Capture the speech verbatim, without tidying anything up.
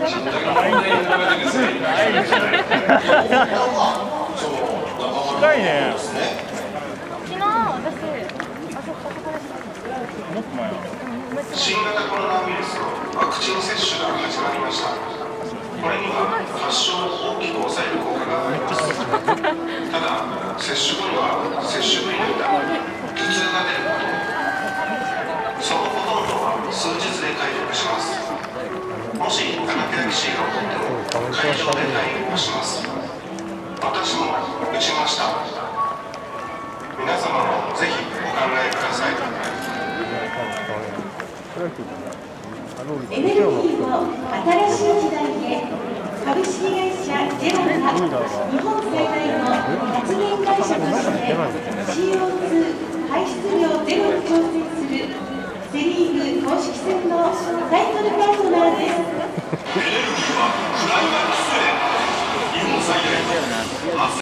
近いね。 昨日私あそこそこでした。 もっと前。 新型コロナウイルスのワクチン接種が始まりました。これには発症を大きく抑える効果があります。ただ、接種後には接種部位に痛み、頭痛が出ること、そのほとんどは数日で回復します。もしアナフィラキシーが起こっても会場で対応します。私も打ちました。皆様もぜひお考えください。 エネルギーの新しい時代へ、株式会社ジェラが日本最大の発電会社として シーオーツー 排出量ゼロに挑戦するセ・リーグ公式戦のタイトルパートナーです。エネルギーはクライマックスへ。日本最大の